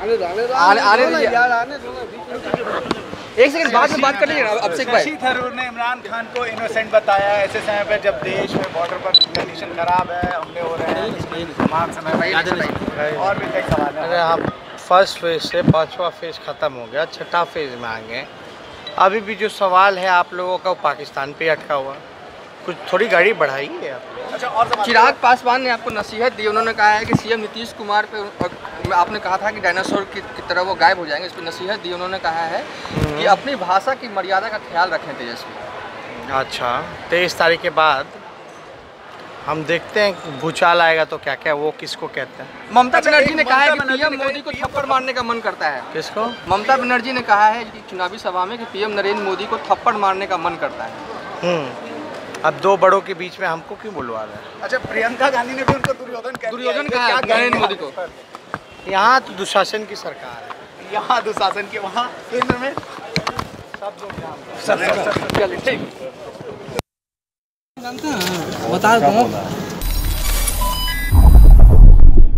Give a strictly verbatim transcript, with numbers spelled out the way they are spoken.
आने आने दीजिए यार, आने दो ना। एक सेकंड बाद में बात कर लीजिए अभिषेक भाई। शशि थरूर ने इमरान खान को इनोसेंट बताया ऐसे समय पर जब देश में बॉर्डर पर कंडीशन खराब है, हमले हो रहे हैं, तमाम समय और भी कई सवाल हैं। अरे आप फर्स्ट फेज से पांचवा फेज खत्म हो गया, छठा फेज में आ गए। अभी भी जो सवाल है आप लोगों का पाकिस्तान पे अटका हुआ, कुछ थोड़ी गाड़ी बढ़ाई है आप। अच्छा, और चिराग पासवान ने आपको नसीहत दी, उन्होंने कहा है कि सीएम नीतीश कुमार पे आपने कहा था कि डायनासोर की, की तरह वो गायब हो जाएंगे, इस पर नसीहत दी। उन्होंने कहा है कि अपनी भाषा की मर्यादा का ख्याल रखें तेजस्वी। अच्छा, तेईस तारीख के बाद हम देखते हैं भूचाल आएगा तो क्या क्या वो किसको कहते हैं। ममता बनर्जी ने कहा है कि पीएम मोदी को थप्पड़ मारने का मन करता है। किसको? ममता बनर्जी ने कहा है कि चुनावी सभा में कि पीएम नरेंद्र मोदी को थप्पड़ मारने का मन करता है। हम्म अब दो बड़ों के बीच में हमको क्यों बुलवा रहे हैं? अच्छा, प्रियंका गांधी ने भी उनको दुर्योधन कह दुर्योधन कहा है नरेंद्र मोदी को। यहाँ तो दुशासन की सरकार है, यहाँ दुशासन के, वहाँ केंद्र में सब लोग चलिए ठीक बता दो।